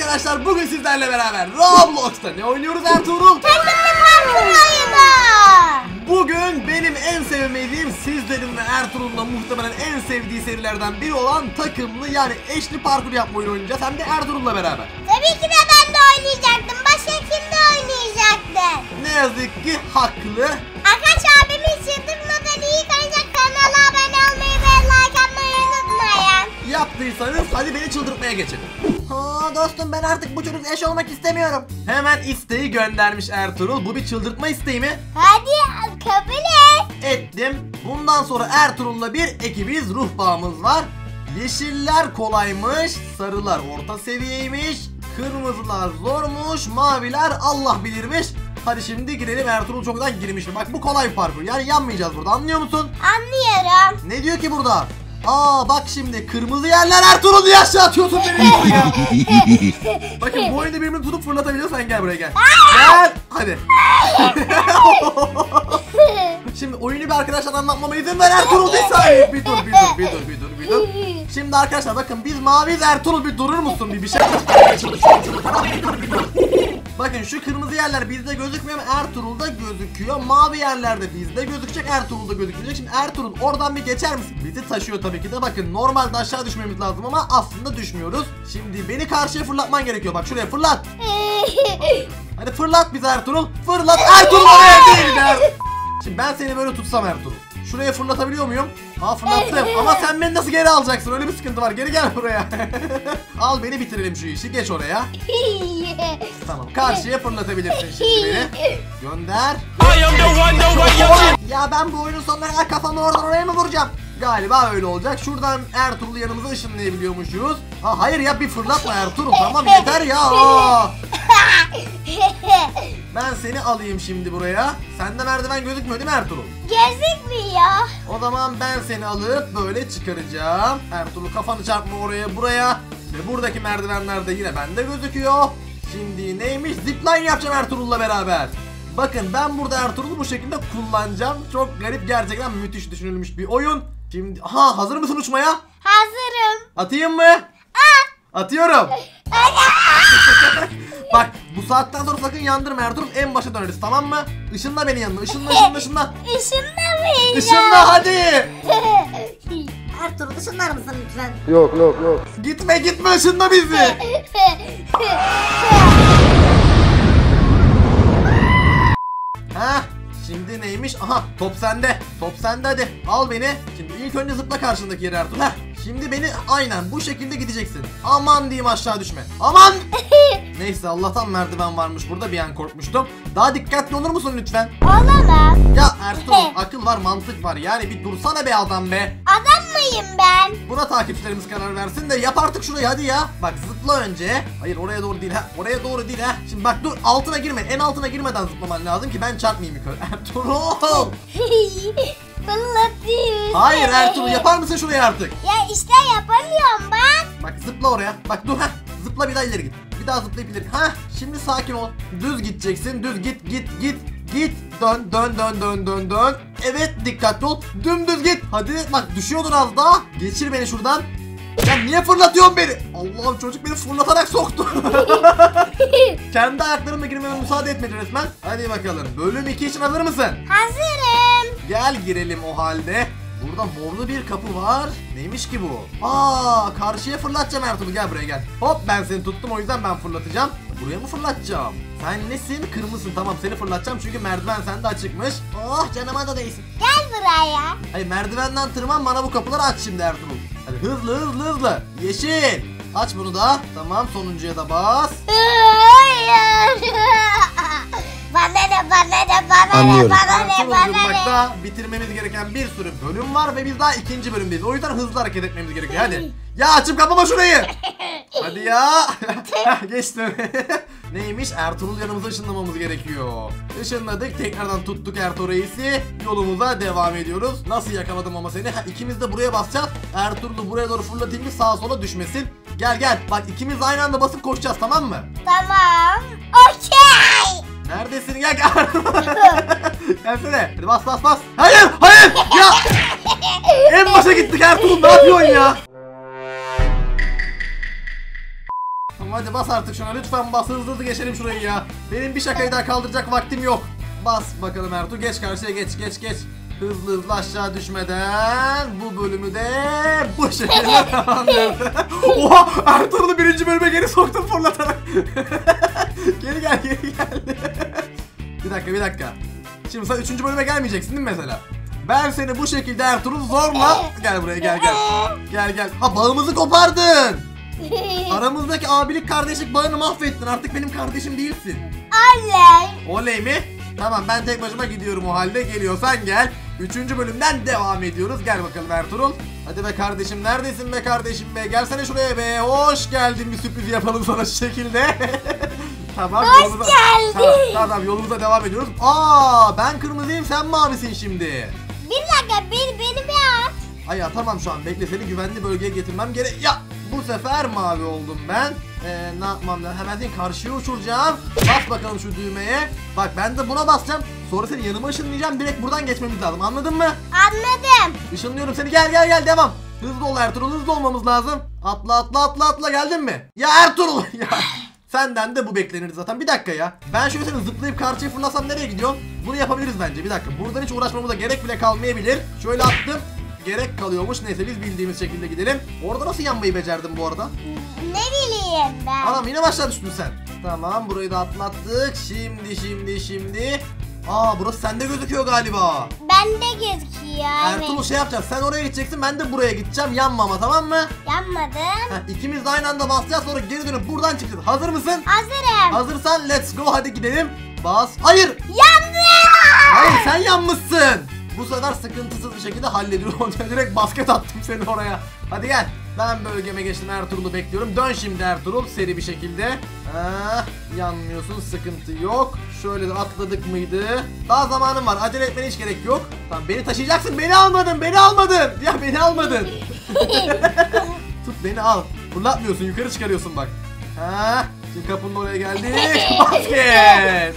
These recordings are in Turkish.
arkadaşlar, bugün sizlerle beraber Roblox'ta ne oynuyoruz Ertuğrul? Takımlı parkur oyunu. Bugün benim en sevmediğim, sizlerin ve Ertuğrul'un da muhtemelen en sevdiği serilerden biri olan takımlı yani eşli parkur yapma oyunu oynayacağız. Hem de Ertuğrul'la beraber. Tabii ki de ben de oynayacaktım. Başka kim de oynayacaktı? Ne yazık ki haklı. Akaç abimi çıldırmadan iyi kalacak, kanala abone olmayı ve like atmayı unutmayın. Yaptıysanız hadi beni çıldırtmaya geçelim. Dostum, ben artık bu çocuk eş olmak istemiyorum. Hemen isteği göndermiş Ertuğrul. Bu bir çıldırtma isteği mi? Hadi kabul et. Ettim. Bundan sonra Ertuğrul'la bir ekibiz. Ruh bağımız var. Yeşiller kolaymış, sarılar orta seviyeymiş, kırmızılar zormuş, maviler Allah bilirmiş. Hadi şimdi girelim. Ertuğrul çoktan girmiş. Bak, bu kolay bir parkur. Yani yanmayacağız burada, anlıyor musun? Anlıyorum. Ne diyor ki burada? Bak şimdi kırmızı yerler, Ertuğrul diye aşağı atıyorsun beni ya. Bakın, bu oyunda birbirini tutup fırlatabiliyorsun. Sen gel buraya, gel. Gel hadi. Şimdi oyunu bir arkadaşlar anlatmama izin ver Ertuğrul, bir saniye. Bir dur. Şimdi arkadaşlar bakın, biz maviyiz. Ertuğrul bir durur musun, bir şey. Bakın, şu kırmızı yerler bizde gözükmüyor ama Ertuğrul'da gözüküyor. Mavi yerler de bizde gözükecek, Ertuğrul'da gözükecek. Şimdi Ertuğrul, oradan bir geçer misin? Bizi taşıyor tabii ki de. Bakın, normalde aşağı düşmemiz lazım ama aslında düşmüyoruz. Şimdi beni karşıya fırlatman gerekiyor. Bak, şuraya fırlat. Hadi fırlat bizi Ertuğrul. Fırlat Ertuğrul, oraya değil be. Şimdi ben seni böyle tutsam Ertuğrul, şuraya fırlatabiliyor muyum? Fırlattım ama sen beni nasıl geri alacaksın? Öyle bir sıkıntı var. Geri gel buraya. Al, beni bitirelim şu işi. Geç oraya. Tamam, karşıya fırlatabilirsin şimdi beni. Gönder. Ya ben bu oyunun sonuna kadar kafamı oradan oraya mı vuracağım? Galiba öyle olacak. Şuradan Ertuğrul'u yanımıza ışınlayabiliyormuşuz. Hayır ya, bir fırlatma Ertuğrul. Tamam, yeter ya. Ben seni alayım şimdi buraya. Sende merdiven gözükmüyor değil mi Ertuğrul? Gözükmüyor. O zaman ben seni alıp böyle çıkaracağım. Ertuğrul, kafanı çarpma oraya buraya. Ve buradaki merdivenler de yine bende gözüküyor. Şimdi neymiş? Zipline yapacağım Ertuğrul'la beraber. Bakın, ben burada Ertuğrul'u bu şekilde kullanacağım. Çok garip, gerçekten müthiş düşünülmüş bir oyun. Şimdi hazır mısın uçmaya? Hazırım. Atayım mı? Atıyorum. Bak, bu saatten sonra sakın yandırma Ertuğrul. En başa döneriz, tamam mı? Işınla beni yanına. Işınla. Işınlamayacağım. Işınla hadi. Ertuğrul, ışınlar mısın lütfen? Yok. Gitme ışınla bizi. Şimdi neymiş? Top sende. Top sende, hadi. Al beni. Şimdi ilk önce zıpla karşındaki yere Ertuğrul. Şimdi beni aynen bu şekilde gideceksin. Aman diyeyim, aşağı düşme. Aman. Neyse, Allah'tan merdiven varmış burada, bir an korkmuştum. Daha dikkatli olur musun lütfen? Olamam. Ya Ertuğrul, akıl var, mantık var. Yani bir dursana be adam be. Adam mıyım ben? Buna takipçilerimiz karar versin de yap artık şurayı, hadi ya. Bak, zıpla önce. Hayır, oraya doğru değil, oraya doğru değil. Şimdi bak, dur, altına girme. En altına girmeden zıplaman lazım ki ben çarpmayayım yukarı. Ertuğrul. Fırlatayım. Hayır Ertuğrul, yapar mısın şurayı artık? Ya işte yapamıyorum bak. Bak, zıpla oraya. Bak, dur, zıpla, bir daha ileri git. Bir daha zıplayıp ileri. Şimdi sakin ol. Düz gideceksin. Düz git. Dön. Evet, dikkatli ol. Dümdüz git. Hadi bak, düşüyordun az daha. Geçir beni şuradan. Ya niye fırlatıyorsun beni? Allah'ım, çocuk beni fırlatarak soktu. Kendi ayaklarımla girmeme müsaade etmedi resmen. Hadi bakalım. Bölüm 2 için hazır mısın? Hazırım. Gel girelim o halde. Burada morlu bir kapı var. Neymiş ki bu? Karşıya fırlatacağım Ertuğrul, gel buraya gel. Hop, ben seni tuttum, o yüzden ben fırlatacağım. Buraya mı fırlatacağım? Sen nesin? Kırmızısın, tamam, seni fırlatacağım çünkü merdiven sende açıkmış. Canıma da değsin. Gel buraya. Hayır, merdivenden tırman, bana bu kapıları aç şimdi Ertuğrul. Hadi hızlı. Yeşil. Aç bunu da. Tamam, sonuncuya da bas. Hayır. Bana ne. Anlıyorum. Ertuğrul, durmakta bitirmemiz gereken bir sürü bölüm var ve biz daha 2. bölümdeyiz. O yüzden hızlı hareket etmemiz gerekiyor. Hadi. Ya açıp kapama şurayı. Hadi ya. Geçtim. Neymiş? Ertuğrul yanımıza ışınlamamız gerekiyor. Işınladık. Tekrardan tuttuk Ertuğrul Reis'i. Yolumuza devam ediyoruz. Nasıl yakaladım ama seni? İkimiz de buraya basacağız. Ertuğrul'u buraya doğru fırlatayım ki sağa sola düşmesin. Gel. Bak, ikimiz de aynı anda basıp koşacağız, tamam mı? Tamam. Okey. Neredesin? Gel. Gelsene. Hadi bas. Hayır. Ya. En başa gittik Ertuğrul. Ne yapıyorsun ya? bakalım. Hadi bas artık şuna. Lütfen bas. Hızlı hızlı geçelim şurayı ya. Benim bir şakayı daha kaldıracak vaktim yok. Bas bakalım Ertuğrul. Geç karşıya geç. Hızlı hızlı aşağı düşmeden bu bölümü de bu şekilde tamamladı. Oha! Ertuğrul'u birinci bölüme geri soktum fırlatarak. Geri gel. Bir dakika. Şimdi sen 3. bölüme gelmeyeceksin değil mi mesela? Ben seni bu şekilde Ertuğrul zorla... Gel buraya gel. Ha, bağımızı kopardın. Aramızdaki abilik kardeşlik bağını mahvettin. Artık benim kardeşim değilsin. Oley. Oley mi? Tamam, ben tek başıma gidiyorum o halde. Geliyorsan gel. 3. bölümden devam ediyoruz. Gel bakalım Ertuğrul. Hadi be kardeşim, neredesin be kardeşim be? Gelsene şuraya be. Hoş geldin, bir sürpriz yapalım sana şu şekilde. Tamam, hoş geldin. Tamam, yolumuza devam ediyoruz. Aa, ben kırmızıyım, sen mavisin şimdi. Bir dakika, beni bir at. Ay ya, tamam, şu an bekle, seni güvenli bölgeye getirmem gerek. Ya bu sefer mavi oldum ben. Ne yapmam lazım? Hemen seni karşıya uçuracağım. Bas bakalım şu düğmeye. Bak, ben de buna basacağım. Sonra seni yanıma ışınlayacağım. Direkt buradan geçmemiz lazım. Anladın mı? Anladım. Işınlıyorum seni. Gel devam. Hızlı ol Ertuğrul, hızlı olmamız lazım. Atla, geldin mi? Ya Ertuğrul ya. Senden de bu beklenir zaten. Bir dakika ya. Ben şöyle seni zıplayıp karşıya fırlasam nereye gidiyorsun? Bunu yapabiliriz bence. Bir dakika. Buradan hiç uğraşmamıza gerek bile kalmayabilir. Şöyle attım. Gerek kalıyormuş. Neyse, biz bildiğimiz şekilde gidelim. Orada nasıl yanmayı becerdin bu arada? Ne bileyim ben. Anam, yine başa düştün sen. Tamam, burayı da atlattık. Şimdi. Aa, burası sende gözüküyor galiba. Bende gözüküyor. Ertuğrul, şey yapacağız. Sen oraya gideceksin, ben de buraya gideceğim. Yanmama, tamam mı? Yanmadım. İkimiz de aynı anda basacağız, sonra geri dönüp buradan çıkacağız. Hazır mısın? Hazırım. Hazırsan let's go, hadi gidelim. Bas. Hayır. Yandım. Hayır, sen yanmışsın. Bu sefer sıkıntısız bir şekilde hallediyorum. Direkt basket attım seni oraya. Hadi gel. Ben bölgeme geçtim, Ertuğrul'u bekliyorum. Dön şimdi Ertuğrul, seri bir şekilde. Yanmıyorsun, sıkıntı yok. Şöyle de atladık mıydı? Daha zamanım var, acele etmene hiç gerek yok. Tamam, beni taşıyacaksın, beni almadın. Ya beni almadın. Tut beni, al. Fırlatmıyorsun, yukarı çıkarıyorsun bak. Şimdi kapının oraya geldik. Basket.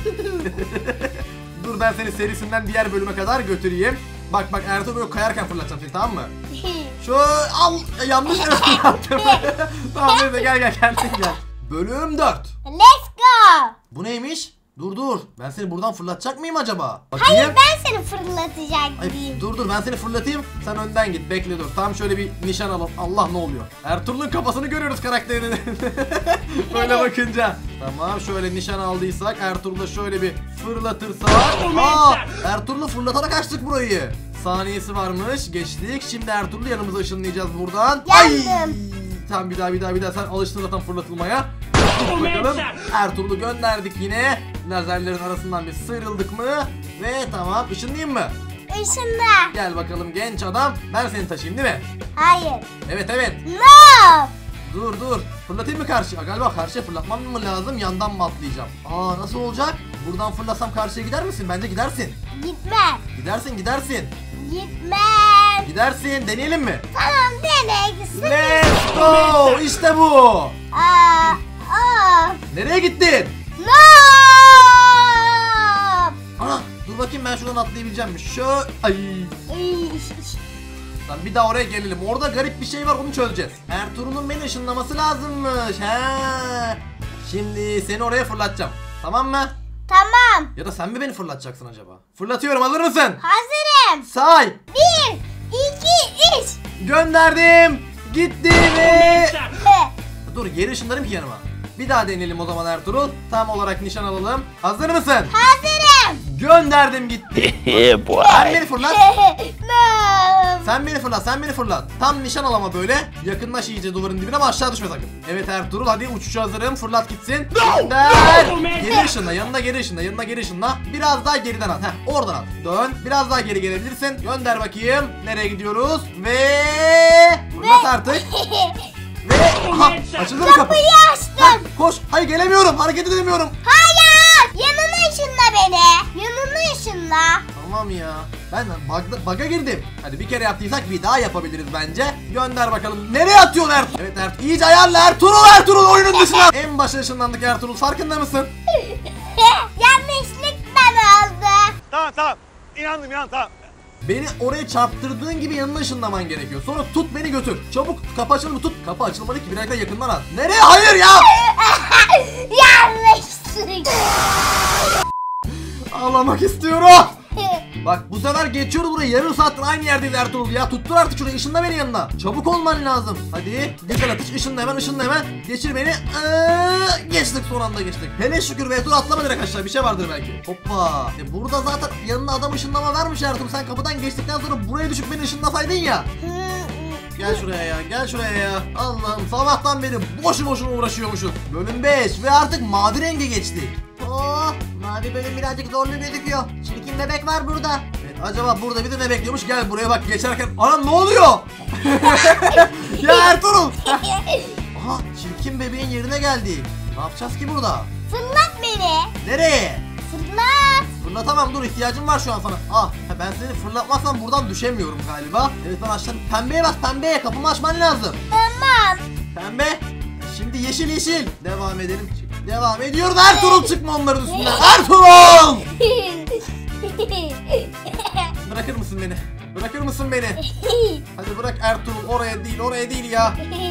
Dur, ben seni serisinden diğer bölüme kadar götüreyim. Bak Ertuğrul, böyle kayarken fırlatacağım seni, tamam mı? Şu al, yanlış yere fırlattım. Tamam, neyse, gel kendin gel. Bölüm 4. Let's go. Bu neymiş? Dur. Ben seni buradan fırlatacak mıyım acaba? Hayır, ben seni fırlatacak Ay, gibiyim. dur, ben seni fırlatayım. Sen önden git, bekle dur. Tam şöyle bir nişan alalım. Allah, ne oluyor? Ertuğrul'un kafasını görüyoruz karakterini. Böyle bakınca. Tamam, şöyle nişan aldıysak Ertuğrul'da şöyle bir fırlatırsak. Ertuğrul'u fırlatarak açtık burayı. Saniyesi varmış. Geçtik. Şimdi Ertuğrul'u yanımıza ışınlayacağız buradan. Yandım. Tamam, bir daha. Sen alıştın zaten fırlatılmaya. Bakalım. Ertuğrul'u gönderdik yine. Lazerlerin arasından bir sıyrıldık mı? Ve tamam, ışınlayayım mı? Işınla. Gel bakalım genç adam. Ben seni taşıyayım değil mi? Hayır. Evet. No. Dur. Fırlatayım mı karşıya? Galiba karşıya fırlatmam mı lazım? Yandan mı atlayacağım? Nasıl olacak? Buradan fırlasam karşıya gider misin? Bence gidersin. Gitmem. Gidersin. Gitmem. Gidersin. Deneyelim mi? Tamam, dene. Let's go. İşte bu. Nereye gittin? No. Dur bakayım, ben şuradan atlayabileceğim mi? Lan, bir daha oraya gelelim. Orada garip bir şey var, onu çözeceğiz. Ertuğrul'un beni ışınlaması lazımmış. Şimdi seni oraya fırlatacağım. Tamam mı? Tamam. Ya da sen mi beni fırlatacaksın acaba? Fırlatıyorum, hazır mısın? Hazırım. Say. 1, 2, 3. Gönderdim. Gitti ve... Dur, geri ışınlarım ki yanıma. Bir daha deneyelim o zaman Ertuğrul. Tam olarak nişan alalım. Hazır mısın? Hazırım. Gönderdim, gitti. Sen beni fırlat. No. Sen beni fırlat. Tam nişan al ama böyle. Yakınlaş iyice duvarın dibine ama aşağı düşme sakın. Evet Ertuğrul, hadi uçuşa hazırım. Fırlat gitsin. Gönder. Geri ışınla. Yanına geri ışınla. Biraz daha geriden at. Oradan at. Dön. Biraz daha geri gelebilirsin. Gönder bakayım. Nereye gidiyoruz? Ve fırlat artık. Ve açıldı mı kapı? Kapıyı açtım. Koş. Hayır, gelemiyorum. Hareket edemiyorum. Hayır. Yanına ışınla beni. Yanına ışınla. Tamam ya. Ben bug'a girdim. Hadi bir kere yaptıysak bir daha yapabiliriz bence. Gönder bakalım. Nereye atıyorsun Ertuğrul? Evet Ertuğrul. İyice ayarla Ertuğrul oyunun dışına. En başa ışınlandık Ertuğrul. Farkında mısın? Yanlışlıkla oldu. Tamam. İnandım tamam. Beni oraya çarptırdığın gibi yanına ışınlaman gerekiyor. Sonra tut beni götür. Çabuk kapı açılır mı? Tut. Kapı açılmadı ki, bir dakika yakından at. Nereye? Hayır ya. Yanlışlık. Ağlamak istiyorum. Bak bu sefer geçiyoruz burayı. Yarım saattir aynı yerdeyiz Ertuğrul ya. Tuttur artık şurayı, ışınla beni yanına. Çabuk olman lazım. Hadi güzel atış, ışınla hemen, ışınla hemen. Geçir beni. Geçtik, son anda geçtik. Hele şükür be, dur atlama direkt aşağı, bir şey vardır belki. Hoppa. Burada zaten yanına adam ışınlama vermiş Ertuğrul. Sen kapıdan geçtikten sonra buraya düşüp beni ışınlasaydın ya. Gel şuraya ya, gel şuraya ya. Allah'ım, sabahtan beri boşu boşuna uğraşıyormuşuz. Bölüm 5 ve artık mavi renge geçtik. Oh, mavi bölüm birazcık zorlu gözüküyor. Çirkin bebek var burada. Evet, acaba burada bir de ne bekliyormuş? Gel buraya bak, geçerken. Anam ne oluyor? Ya Ertuğrul. Aha, çirkin bebeğin yerine geldik. Ne yapacağız ki burada? Fırlat beni. Nereye? Fırlat. Fırlatamam, dur, ihtiyacım var şu an sana. Ah, ben seni fırlatmazsam buradan düşemiyorum galiba. Evet, ben aşağı pembeye bas, pembeye, kapımı açman lazım. Tamam. Pembe. Şimdi yeşil yeşil. Devam edelim. Devam ediyoruz. Ertuğrul, çıkma onların üstünden. Ertuğrul! Bırakır mısın beni? Bırakır mısın beni? Hadi bırak Ertuğrul, oraya değil ya.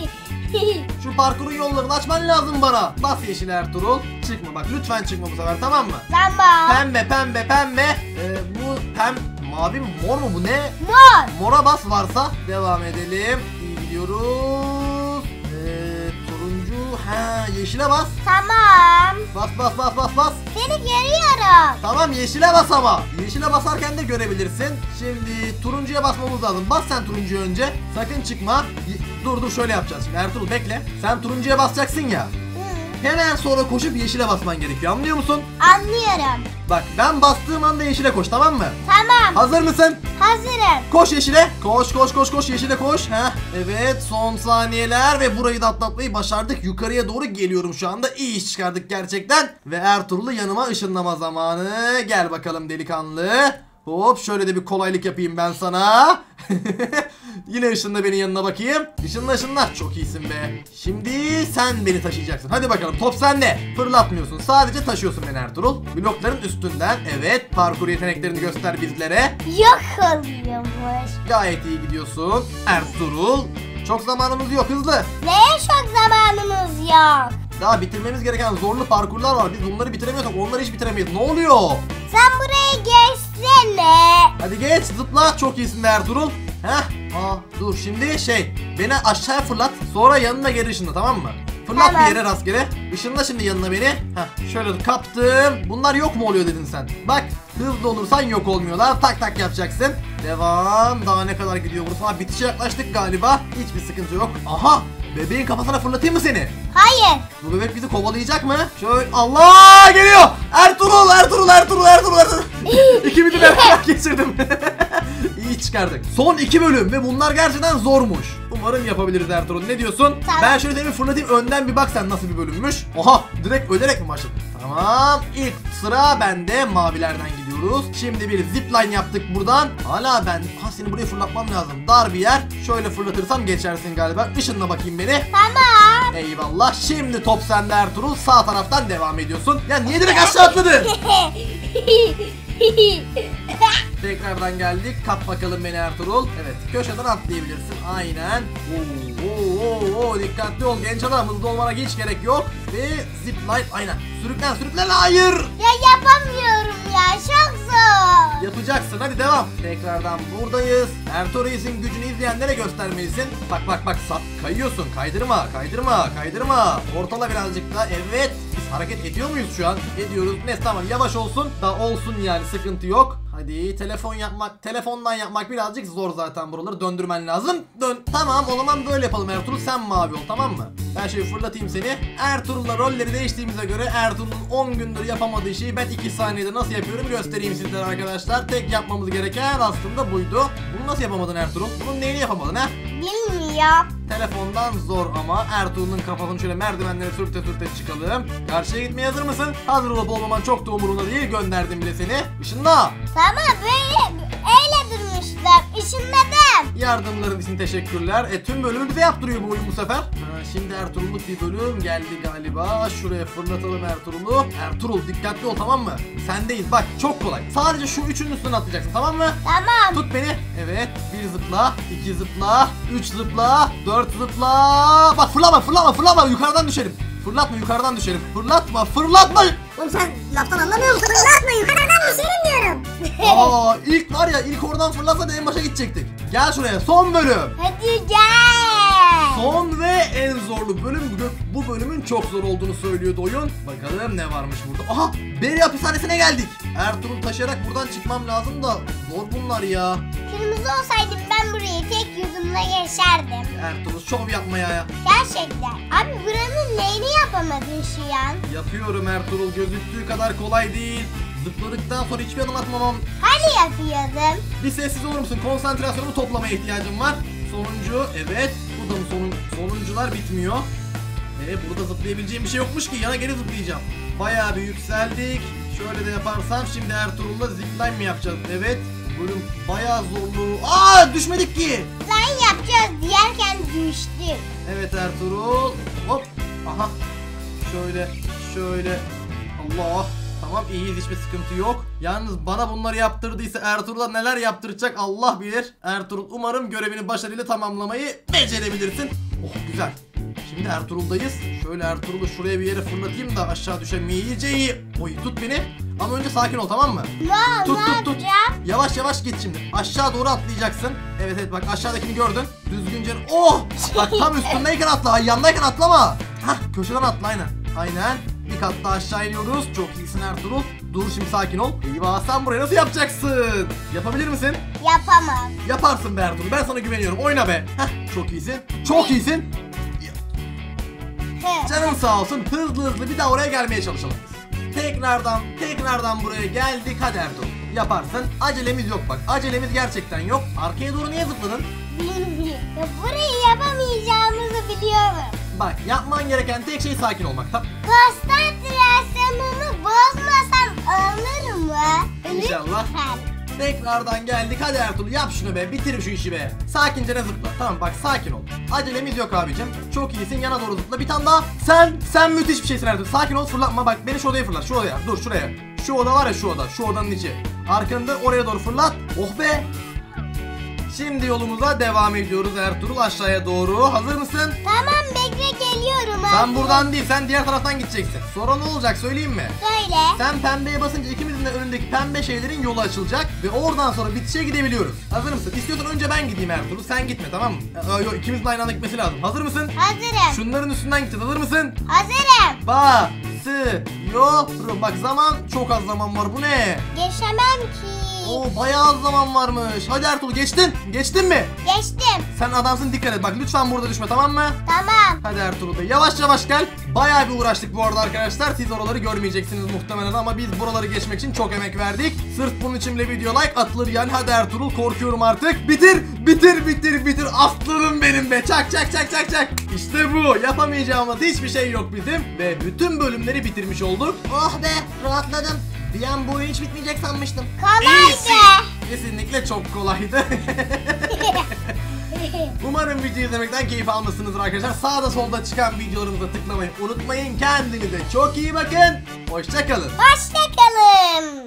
Şu parkurun yollarını açman lazım bana. Bas yeşil Ertuğrul. Çıkma bak, lütfen çıkma bu sefer, tamam mı? Tamam. Pembe. Bu mavi mi, mor mu, bu ne? Mor. Mora bas varsa. Devam edelim. İyi gidiyoruz. Turuncu. Yeşile bas. Tamam. Bas. Seni görüyorum. Tamam, yeşile bas ama. Yeşile basarken de görebilirsin. Şimdi turuncuya basmamız lazım. Bas sen turuncuya önce. Sakın çıkma. Dur şöyle yapacağız. Şimdi Ertuğrul bekle. Sen turuncuya basacaksın ya. Hemen sonra koşup yeşile basman gerekiyor. Anlıyor musun? Anlıyorum. Bak, ben bastığım anda yeşile koş, tamam mı? Tamam. Hazır mısın? Hazırım. Koş yeşile. Koş yeşile koş. Evet, son saniyeler ve burayı da atlatmayı başardık. Yukarıya doğru geliyorum şu anda. İyi iş çıkardık gerçekten. Ve Ertuğrul'u yanıma ışınlama zamanı. Gel bakalım delikanlı. Hop, şöyle de bir kolaylık yapayım ben sana. Yine ışınla beni yanına bakayım. Işınla. Çok iyisin be. Şimdi sen beni taşıyacaksın. Hadi bakalım, top sende. Fırlatmıyorsun, sadece taşıyorsun beni Ertuğrul. Blokların üstünden. Evet, parkur yeteneklerini göster bizlere. Yok oluyormuş. Gayet iyi gidiyorsun Ertuğrul. Çok zamanımız yok, hızlı. Neye çok zamanımız yok? Daha bitirmemiz gereken zorlu parkurlar var. Biz bunları bitiremiyorsak onları hiç bitiremeyiz. Ne oluyor? Sen buraya geçsene. Hadi geç, zıpla. Çok iyisin be Ertuğrul. Dur şimdi beni aşağıya fırlat. Sonra yanına geri ışınla, tamam mı? Fırlat Tamam. bir yere rastgele. Işınla şimdi yanına beni. Şöyle kaptım. Bunlar yok mu oluyor dedin sen? Bak, hızlı olursan yok olmuyorlar. Tak yapacaksın. Devam. Daha ne kadar gidiyor burası? Bitişe yaklaştık galiba. Hiçbir sıkıntı yok. Aha! Bebeğin kafasına fırlatayım mı seni? Hayır. Bu bebek bizi kovalayacak mı? Şöyle, Allah geliyor. Ertuğrul. İkimizi beraber geçirdim. İyi çıkardık. Son 2 bölüm ve bunlar gerçekten zormuş. Umarım yapabiliriz Ertuğrul. Ne diyorsun? Tamam. Ben şöyle seni fırlatayım, önden bir bak sen nasıl bir bölümmüş. Oha, direkt ölerek mi başladın? Tamam, ilk sıra bende, mavilerden gidiyoruz. Şimdi bir zipline yaptık buradan. Hala ben seni buraya fırlatmam lazım. Dar bir yer. Şöyle fırlatırsam geçersin galiba. Işınla bakayım beni. Tamam. Eyvallah. Şimdi top sende Ertuğrul. Sağ taraftan devam ediyorsun. Ya niye direkt aşağı atladın? Tekrardan geldik. Kap bakalım beni Ertuğrul. Evet, köşeden atlayabilirsin. Aynen. Dikkatli ol genç adam. Hızlı olmana hiç gerek yok. Ve zipline, aynen. Sürüklen. Hayır. Ya yapamıyorum ya, çok zor. Yapacaksın, hadi devam. Tekrardan buradayız. Ertuğrul'un gücünü izleyenlere göstermelisin. Bak kayıyorsun. Kaydırma. Ortala birazcık daha. Evet. Biz hareket ediyor muyuz şu an? Ediyoruz. Neyse, tamam, yavaş olsun. Da olsun yani, sıkıntı yok. Hadi, telefondan yapmak birazcık zor zaten, buraları döndürmen lazım. Tamam, o zaman böyle yapalım Ertuğrul, sen mavi ol, tamam mı? Ben şöyle fırlatayım seni. Ertuğrul'la rolleri değiştiğimize göre Ertuğrul'un 10 gündür yapamadığı şeyi ben 2 saniyede nasıl yapıyorum göstereyim sizlere arkadaşlar. Tek yapmamız gereken aslında buydu. Bunu nasıl yapamadın Ertuğrul? Bunun neyini yapamadın ha? Bilmiyorum. Telefondan zor ama Ertuğrul'un kafasını şöyle merdivenlere sürte çıkalım. Karşıya gitmeye hazır mısın? Hazır olup olmaman çok da umurumda değil, gönderdim bile seni. Işınla. Tamam, böyle öyle durmuştum. yaptım. Işınladım. Yardımların için teşekkürler. Tüm bölümü bize yaptırıyor bu oyun bu sefer. Şimdi Ertuğrul'luk bir bölüm geldi galiba. Şuraya fırlatalım Ertuğrul'u. Ertuğrul dikkatli ol, tamam mı? Sendeyiz bak, çok kolay. Sadece şu üçünün üstüne atlayacaksın, tamam mı? Tamam. Tut beni. Evet. 1 zıpla, 2 zıpla, 3 zıpla, 4 zıpla. Bak fırlama. Yukarıdan düşerim. Fırlatma, yukarıdan düşerim. Fırlatma. Oğlum sen laftan anlamıyor musun? Fırlatma, yukarıdan düşerim diyorum. İlk var ya, ilk oradan fırlatsa en başa gidecektik. Gel şuraya, son bölüm. Hadi gel. Son ve en zorlu bölüm. Bu bölümün çok zor olduğunu söylüyordu oyun. Bakalım ne varmış burada. Aha, Beri hapishanesine geldik. Ertuğrul taşıyarak buradan çıkmam lazım da zor bunlar ya. Kırmızı olsaydım ben burayı tek yudumla geçerdim. Ertuğrul şov yapma ya. Gerçekten. Abi buranın neyini yapamadın şu an? Yapıyorum Ertuğrul, gözüktüğü kadar kolay değil. Zıpladıktan sonra hiçbir adım atmamam. Hani yapıyordum? Bir sessiz olur musun? Konsantrasyonumu toplamaya ihtiyacım var. Sonuncu, evet. Bu da mı sonuncular bitmiyor. Burada zıplayabileceğim bir şey yokmuş ki, yana geri zıplayacağım. Bayağı bir yükseldik. Şöyle de yaparsam şimdi Ertuğrul'la zipline mi yapacağız? Evet. Bölüm bayağı zorlu. Düşmedik ki. Lan yapacağız diyerken düştük. Evet Ertuğrul. Hop. Aha. Şöyle. Allah. Tamam, iyiyiz, hiçbir sıkıntı yok. Yalnız bana bunları yaptırdıysa Ertuğrul'a neler yaptıracak Allah bilir. Ertuğrul, umarım görevini başarıyla tamamlamayı becerebilirsin. Oh, güzel. Şimdi Ertuğrul'dayız. Şöyle Ertuğrul'u şuraya bir yere fırlatayım da aşağı düşemeyeceği. Oy, tut beni. Ama önce sakin ol, tamam mı? Ne Tut. yapacağım? Yavaş git şimdi. Aşağı doğru atlayacaksın. Evet bak, aşağıdakini gördün. Düzgünce. Oh! Bak tam üstündeyken atla. Ay, yandayken atlama. Hah, köşeden atla aynen. Bir kat daha aşağı iniyoruz. Çok iyisin Ertuğrul. Dur şimdi, sakin ol. Eyvah, sen burayı nasıl yapacaksın? Yapabilir misin? Yapamam. Yaparsın be Ertuğrul. Ben sana güveniyorum. Oyna be. Heh, çok iyisin. Canın sağ olsun. Hızlı bir daha oraya gelmeye çalışalım. Tekrardan buraya geldik. Hadi Ertuğrul, yaparsın. Acelemiz yok bak. Acelemiz gerçekten yok. Arkaya doğru niye zıpladın? Burayı yapamayacağımızı biliyorum. Bak, yapman gereken tek şey sakin olmak. Konsantrasyonumu bozmasam olur mu? İnşallah. Lütfen. Tekrardan geldik. Hadi Ertuğrul, yap şunu be. Bitir şu işi be. Sakince zıpla. Tamam bak, sakin ol. Acelemiz yok abicim. Çok iyisin. Yana doğru zıpla. Bir tane daha. Sen müthiş bir şeysin Ertuğrul. Sakin ol, fırlatma. Bak, beni şu odaya fırlat. Şu odaya. Dur şuraya. Şu oda var ya, şu oda. Şu odanın içi. Arkanı oraya doğru fırlat. Oh be. Şimdi yolumuza devam ediyoruz Ertuğrul, aşağıya doğru. Hazır mısın? Tamam, bekle geliyorum. Sen buradan değil, sen diğer taraftan gideceksin. Sonra ne olacak söyleyeyim mi? Söyle. Sen pembeye basınca ikimizin de önündeki pembe şeylerin yolu açılacak ve oradan sonra bitişe gidebiliyoruz. Hazır mısın? İstiyorsan önce ben gideyim Ertuğrul, sen gitme, tamam mı? Yok, ikimizin aynı anda gitmesi lazım. Hazır mısın? Hazırım. Şunların üstünden gideceğiz. Hazır mısın? Hazırım. Basıyorum. Bak, çok az zaman var. Bu ne? Geçemem ki. Oo, bayağı az zaman varmış. Hadi Ertuğrul, geçtin mi? Geçtim. Sen adamsın, dikkat et. Bak, lütfen burada düşme, tamam mı? Tamam. Hadi Ertuğrul Bey, yavaş gel. Bayağı bir uğraştık bu arada arkadaşlar. Siz oraları görmeyeceksiniz muhtemelen ama biz buraları geçmek için çok emek verdik. Sırf bunun için bile video like atılır yani. Hadi Ertuğrul, korkuyorum artık. Bitir. Aslanım benim be. Çak. İşte bu. Yapamayacağımız hiçbir şey yok bizim. Ve bütün bölümleri bitirmiş olduk. Oh be, rahatladım. Bir an bu oyun hiç bitmeyecek sanmıştım. Kolaydı. Kesinlikle çok kolaydı. Umarım video izlemekten keyif almışsınızdır arkadaşlar. Sağda solda çıkan videolarımıza tıklamayı unutmayın. Kendinize çok iyi bakın. Hoşça kalın. Hoşça kalın.